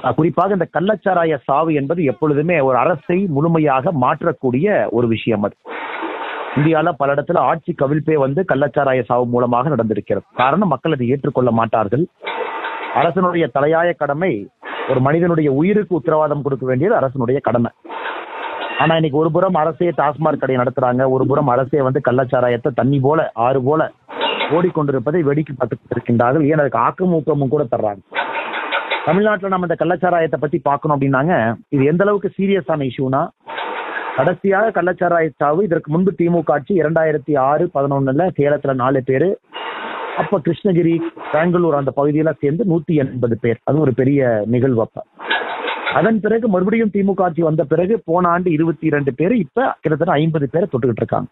குறிப்பாக இந்த கள்ளச்சாராய சாவு என்பது எப்பொழுதுமே ஒரு அரசை முழுமையாக மாற்றக்கூடிய ஒரு விஷயம். அது இந்தியால பல இடத்துல ஆட்சி கவிழ்ப்பே கள்ளச்சாராய சாவு மூலமாக நடந்திருக்கிறது. காரணம், மக்கள் அதை ஏற்றுக்கொள்ள மாட்டார்கள். அரசனுடைய தலையாய கடமை ஒரு மனிதனுடைய உயிருக்கு உத்தரவாதம் கொடுக்க வேண்டியது அரசனுடைய கடமை. ஆனா இன்னைக்கு ஒரு புறம் அரசே டாஸ்மாக் கடை நடத்துறாங்க, ஒரு புறம் அரசே கள்ளச்சாராயத்தை தண்ணி போல ஆறு போல ஓடிக்கொண்டிருப்பதை வேடிக்கை பார்த்து இருக்கின்றார்கள். ஏன் அதுக்கு ஆக்கமும் ஊக்கமும் கூட தர்றாங்க. தமிழ்நாட்டில் நம்ம இந்த கள்ளச்சாராயத்தை பத்தி பார்க்கணும் அப்படின்னாங்க, இது எந்த அளவுக்கு சீரியஸான இஷ்யூனா, கடைசியாக கள்ளச்சாராய சாவு இதற்கு முன்பு திமுக ஆட்சி 2006-11 சேலத்துல 4 பேரு, அப்ப கிருஷ்ணகிரி, பெங்களூர் அந்த பகுதியெல்லாம் சேர்ந்து 180 பேர். அது ஒரு பெரிய நிகழ்வு. அப்ப அதன் பிறகு மறுபடியும் திமுக ஆட்சி வந்த பிறகு போன ஆண்டு 22 பேர், இப்ப கிட்டத்தட்ட 50 பேரை தொட்டுக்கிட்டு இருக்காங்க.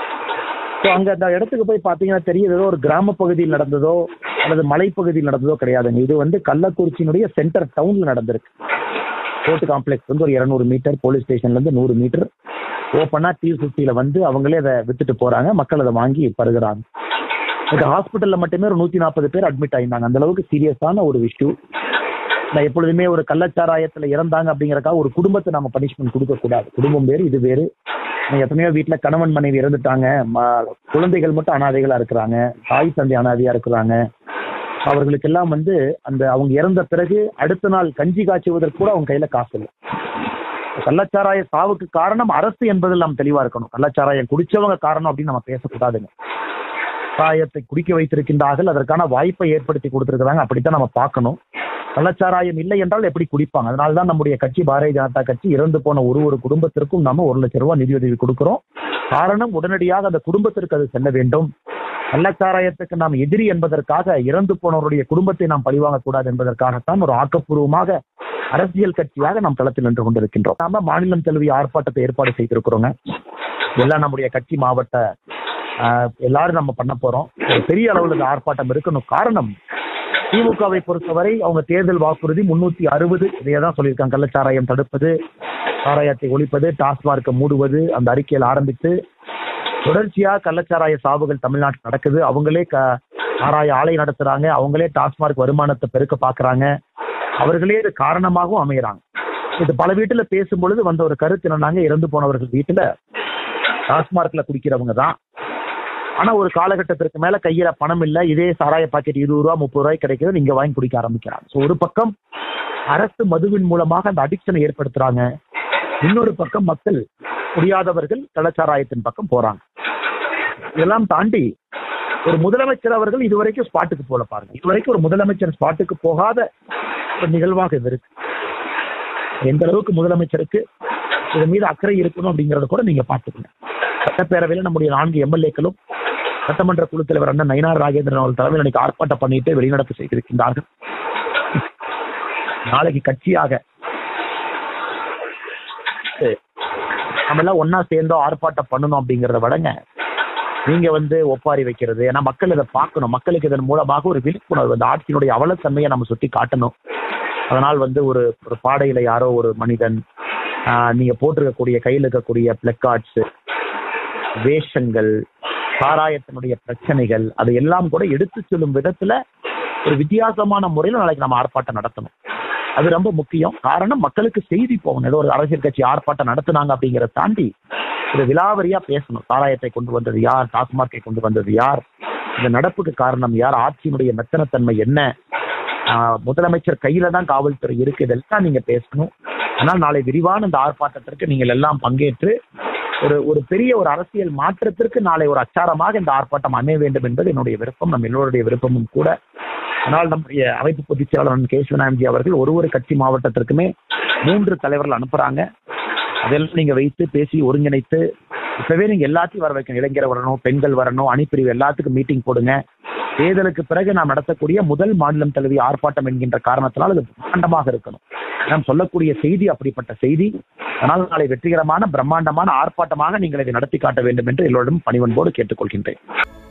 அங்க அந்த இடத்துக்கு போய் பாத்தீங்கன்னா தெரியுது, ஏதோ ஒரு கிராம பகுதியில் நடந்ததோ அல்லது மலைப்பகுதியில் நடந்ததோ கிடையாதுங்க. இது கள்ளக்குறிச்சியினுடைய சென்டர் டவுன்ல நடந்திருக்கு. கோர்ட் காம்ப்ளெக்ஸ் ஒரு 200 மீட்டர், போலீஸ் ஸ்டேஷன்ல இருந்து 100 மீட்டர் ஓப்பனா T50 அவங்களே அதை வித்துட்டு போறாங்க. மக்கள் அதை வாங்கி பருகிறாங்க. ஹாஸ்பிட்டல்ல மட்டுமே ஒரு 140 பேர் அட்மிட் ஆயிருந்தாங்க. அந்த அளவுக்கு சீரியஸான ஒரு விஷயம். நான் எப்பொழுதுமே ஒரு கள்ளச்சாராயத்துல இறந்தாங்க அப்படிங்கறக்காக ஒரு குடும்பத்தை நம்ம பனிஷ்மெண்ட் கொடுக்க கூடாது. குடும்பம் வேறு, இது வேறு. எத்தனையோ வீட்டுல கணவன் மனைவி இறந்துட்டாங்க, குழந்தைகள் மட்டும் அனாதைகளா இருக்கிறாங்க, தாய் தந்தை அனாதையா இருக்கிறாங்க. அவர்களுக்கெல்லாம் அந்த அவங்க இறந்த பிறகு அடுத்த நாள் கஞ்சி காய்ச்சுவதற்கு கூட அவங்க கையில காசு இல்லை. கள்ளச்சாராய சாவுக்கு காரணம் அரசு என்பதில் நாம் தெளிவா இருக்கணும். கள்ளச்சாராயம் குடிச்சவங்க காரணம் அப்படின்னு நம்ம பேசக்கூடாதுங்க. சாராயத்தை குடிக்க வைத்திருக்கின்றார்கள், அதற்கான வாய்ப்பை ஏற்படுத்தி கொடுத்திருக்கிறாங்க, அப்படித்தான் நம்ம பார்க்கணும். கள்ளச்சாராயம் இல்லை என்றால் எப்படி குடிப்பாங்க? அதனால்தான் நம்முடைய கட்சி பாரதிய ஜனதா கட்சி இறந்து போன ஒரு குடும்பத்திற்கும் நாம 1 லட்சம் ரூபாய் நிதியுதவி கொடுக்கிறோம். காரணம், உடனடியாக அந்த குடும்பத்திற்கு அது செல்ல வேண்டும். கள்ளச்சாராயத்துக்கு நாம் எதிரி என்பதற்காக இறந்து போனவருடைய குடும்பத்தை நாம் பழிவாங்க கூடாது என்பதற்காகத்தான் ஒரு ஆக்கப்பூர்வமாக அரசியல் கட்சியாக நாம் களத்தில் நின்று கொண்டிருக்கின்றோம். நாம மாநிலம் தழுவிய ஆர்ப்பாட்டத்தை ஏற்பாடு செய்திருக்கிறோங்க. எல்லாம் நம்முடைய கட்சி மாவட்ட எல்லாரும் நம்ம பண்ண போறோம். பெரிய அளவுல இந்த ஆர்ப்பாட்டம் இருக்கணும். காரணம், திமுகவை பொறுத்தவரை அவங்க தேர்தல் வாக்குறுதி 360 இதையதான் சொல்லியிருக்காங்க. கள்ளச்சாராயம் தடுப்பது, சாராயத்தை ஒழிப்பது, டாஸ்மார்க்கை மூடுவது, அந்த அறிக்கையில் ஆரம்பித்து தொடர்ச்சியா கள்ளச்சாராய சாவுகள் தமிழ்நாட்டில் நடக்குது. அவங்களே சாராய ஆலை நடத்துறாங்க, அவங்களே டாஸ்மார்க் வருமானத்தை பெருக்க பாக்குறாங்க, அவர்களே இது காரணமாகவும் அமைகிறாங்க. இது பல வீட்டுல பேசும்பொழுது வந்த ஒரு கருத்து என்னன்னாங்க, இறந்து போனவர்கள் வீட்டுல டாஸ்மார்க்ல குடிக்கிறவங்க தான். ஆனா ஒரு காலகட்டத்திற்கு மேல கையில பணம் இல்ல, இதே சாராய பாக்கெட் 20 ரூபா 30 ரூபாய் கிடைக்கிறது, நீங்க வாங்கி குடிக்க ஆரம்பிக்கிறாங்க. ஒரு பக்கம் அரசு மதுவின் மூலமாக அந்த அடிக்ஷனை ஏற்படுத்துறாங்க, இன்னொரு பக்கம் மக்கள் முடியாதவர்கள் கள்ளச்சாராயத்தின் பக்கம் போறாங்க. இதெல்லாம் தாண்டி ஒரு முதலமைச்சர் அவர்கள் இதுவரைக்கும் ஸ்பாட்டுக்கு போல பாருங்க. இதுவரைக்கும் ஒரு முதலமைச்சர் ஸ்பாட்டுக்கு போகாத ஒரு நிகழ்வாக இது இருக்கு. எந்த அளவுக்கு முதலமைச்சருக்கு இதன் மீது அக்கறை இருக்கணும் அப்படிங்கறத கூட நீங்க பாத்துக்கணும். சட்டப்பேரவையில் நம்முடைய 4 எம்எல்ஏக்களும் சட்டமன்ற குழு தலைவர் அண்ணன் நயினார் ராஜேந்திரன் அவர்கள் தலைமையில் இன்னைக்கு ஆர்ப்பாட்டம் பண்ணிட்டு வெளிநடப்பு செய்திருக்கின்றார்கள். நாளைக்கு கட்சியாக நம்ம எல்லாம் ஒன்னா சேர்ந்தோ ஆர்ப்பாட்டம் பண்ணணும் அப்படிங்கறத விடங்க, நீங்க ஒப்பாரி வைக்கிறது, ஏன்னா மக்கள் இதை பார்க்கணும். மக்களுக்கு இதன் மூலமாக ஒரு விழிப்புணர்வு, அந்த ஆட்சியினுடைய அவலத்தன்மையை நம்ம சுட்டி காட்டணும். அதனால் ஒரு பாடையில யாரோ ஒரு மனிதன், நீங்க போட்டிருக்கக்கூடிய கையில் இருக்கக்கூடிய பிளக்கார்ட்ஸ், வேஷங்கள், சாராயத்தினுடைய பிரச்சனைகள், அதை எல்லாம் கூட எடுத்து சொல்லும் விதத்துல ஒரு வித்தியாசமான முறையில் நாளைக்கு நம்ம ஆர்ப்பாட்டம் நடத்தணும். அது ரொம்ப முக்கியம். காரணம், மக்களுக்கு செய்தி போகணும். ஏதோ ஒரு அரசியல் கட்சி ஆர்ப்பாட்டம் நடத்தினாங்க அப்படிங்கிறத தாண்டி ஒரு விலாவரியா பேசணும். சாராயத்தை கொண்டு வந்தது யார், டாஸ்மார்க்கை கொண்டு வந்தது யார், இந்த நடப்புக்கு காரணம் யார், ஆட்சியினுடைய மெத்தனத்தன்மை என்ன, முதலமைச்சர் கையில தான் காவல்துறை இருக்கு, இதெல்லாம் நீங்க பேசணும். ஆனால் நாளை விரிவான இந்த ஆர்ப்பாட்டத்திற்கு நீங்கள் எல்லாம் பங்கேற்று ஒரு பெரிய ஒரு அரசியல் மாற்றத்திற்கு நாளை ஒரு அச்சாரமாக இந்த ஆர்ப்பாட்டம் அமைய வேண்டும் என்பது என்னுடைய விருப்பம், நம் எல்லோருடைய விருப்பமும் கூட. ஆனால் நம்முடைய அமைப்பு பொதுச் செயலாளர் கேசவநாயகி அவர்கள் ஒரு கட்சி மாவட்டத்திற்குமே 3 தலைவர்கள் அனுப்புறாங்க. அதெல்லாம் நீங்க வைத்து பேசி ஒருங்கிணைத்து இப்பவே நீங்க எல்லாத்தையும் வர வைக்கணும். இளைஞர் வரணும், பெண்கள் வரணும், அணிப்பிரிவு எல்லாத்துக்கும் மீட்டிங் போடுங்க. தேர்தலுக்கு பிறகு நாம் நடத்தக்கூடிய முதல் மாநிலம் தழுவிய ஆர்ப்பாட்டம் என்கின்ற காரணத்தினால் அது பிரம்மாண்டமாக இருக்கணும். நாம் சொல்லக்கூடிய செய்தி அப்படிப்பட்ட செய்தி. அதனால் நாளை வெற்றிகரமான பிரம்மாண்டமான ஆர்ப்பாட்டமாக நீங்கள் இதை நடத்தி காட்ட வேண்டும் என்று எல்லோரும் பணிவன்போடு கேட்டுக்கொள்கின்றேன்.